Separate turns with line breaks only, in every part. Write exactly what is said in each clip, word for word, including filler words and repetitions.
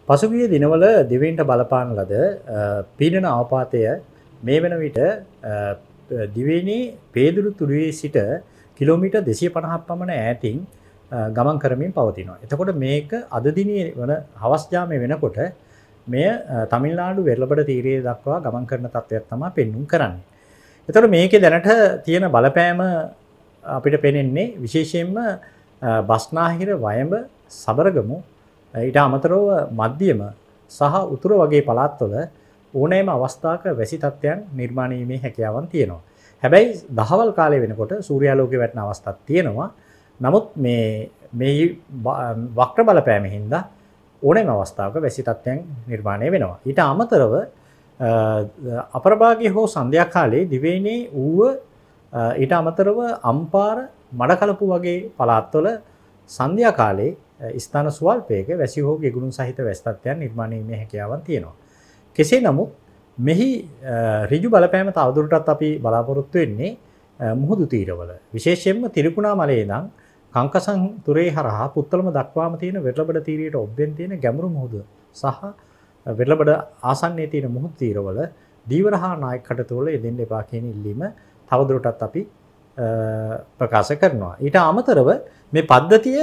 පසුගිය දිනවල දිවයිනට බලපාන ලද පීඩන අවපාතය මේ වන විට දිවයිනේ පේදුරු තුඩුවේ සිට කිලෝමීටර් දෙසිය පනහක් පමණ ඈතින් ගමන් කරමින් පවතිනවා. එතකොට මේක අද දිනේ වන හවස් යාමේ වෙනකොට මෙය තමිල්නාඩු වෙරළබඩ තීරයේ දක්වා ගමන් කරන තත්ත්වයක් තමයි පෙන්වුම් කරන්නේ. එතකොට මේකේ දැනට තියෙන බලපෑම අපිට පේන්නේ විශේෂයෙන්ම බස්නාහිර වයඹ සබරගමු ඊට අමතරව මධ්‍යම සහ උතුර වගේ පළාත්වල ඕනෑම අවස්ථාවක වැසි තත්ත්වයන් නිර්මාණය වීමේ හැකියාවන් තියෙනවා. හැබැයි දහවල් කාලේ වෙනකොට සූර්යාලෝකයේ වැටෙන අවස්ථාවක් තියෙනවා. නමුත් මේ මේ වක්‍ර බලපෑමෙන් හින්දා ඕනෑම අවස්ථාවක වැසි තත්ත්වයන් නිර්මාණය වෙනවා. ඊට අමතරව අපරභාගයේ හෝ සන්ධ්‍යා කාලේ දිවයිනේ ඌව ඊට අමතරව අම්පාර මඩකලපු වගේ පළාත්වල සන්ධ්‍යා කාලේ ස්ථාන ස්වල්පයක වැසි හෝ ගෙගුරුන් සහිත වැසි තත්ත්වයන් නිර්මාණය වීමේ හැකියාවන් තියෙනවා. කෙසේ නමුත් මෙහි ඍජු බලපෑම තවදුරටත් අපි බලාපොරොත්තු වෙන්නේ මුහුදු තීරවල. විශේෂයෙන්ම තිරිකුණාමලයේ ඉඳන් කංකසන් තුරේ හරහා පුත්තලම දක්වාම තියෙන වෙරළබඩ තීරයට ඔබ්බෙන් තියෙන ගැඹුරු මුහුද සහ වෙරළබඩ ආසන්නයේ තියෙන මුහුදු තීරවල දීවරහා නායක කටතුවල යෙදෙන්න එපා කියන ඉල්ලීම තවදුරටත් අපි ප්‍රකාශ කරනවා. ඊට අමතරව මේ පද්ධතිය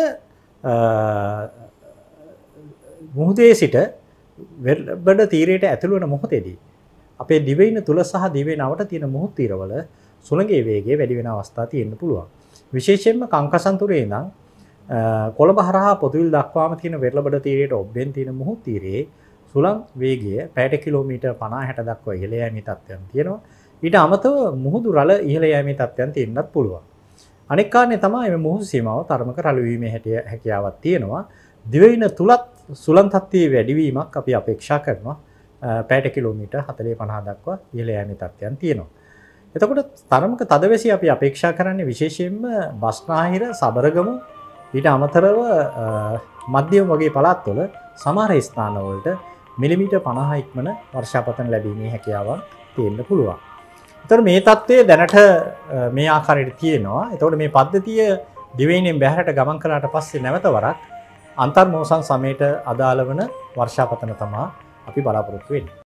මුහුදේ සිට වෙරළබඩ තීරයට ඇතුළු වන මොහොතේදී අපේ දිවයින තුල සහ දිවයින අවට තියෙන මුහුදු තීරවල සුළඟේ වේගය වැඩි වෙන අවස්ථා තියෙන්න පුළුවන්. විශේෂයෙන්ම කංකසන්තුරේ ඉඳන් කොළඹ හරහා පොතුවිල් දක්වාම තියෙන වෙරළබඩ තීරයට ඔබ්බෙන් තියෙන මුහුදු තීරයේ සුළං වේගය පැයට කිලෝමීටර් පනහ හැට දක්වා ඉහළ යෑමේ තත්ත්වයන් තියෙනවා. ඊට අමතරව මුහුදු රළ ඉහළ යෑමේ තත්ත්වයන් තියෙන්නත් පුළුවන්. අනෙක් කාරණේ තමයි මේ මුහුදු සීමාව තරමක රළු වීමේ හැකියාවක් තියෙනවා. දිවයින තුලත් සුළං තත්ත්වයේ වැඩිවීමක් අපි අපේක්ෂා කරනවා. පැයට කිලෝමීටර් හතළිස් පනහ දක්වා ඉහළ යෑමේ තත්ත්වයන් තියෙනවා. එතකොට තරමක තදවැසි අපි අපේක්ෂා කරන්නේ විශේෂයෙන්ම බස්නාහිර සබරගමු ඊට අමතරව මධ්‍යම වගේ පළාත්වල සමහර ස්ථානවලට මිලිමීටර් පනහ ඉක්මන වර්ෂාපතන ලැබීමේ හැකියාවක් තියෙන්න පුළුවන්. එතකොට මේ தත්ත්වය දැනට මේ ආකාරයට තියෙනවා. එතකොට මේ පද්ධතිය දිවයිනෙන් බැහැරට ගමන් කළාට පස්සේ නැවත වරක් අන්තර් මෝසම් සමයට අදාළ වන වර්ෂාපතන තමයි අපි බලාපොරොත්තු වෙන්නේ.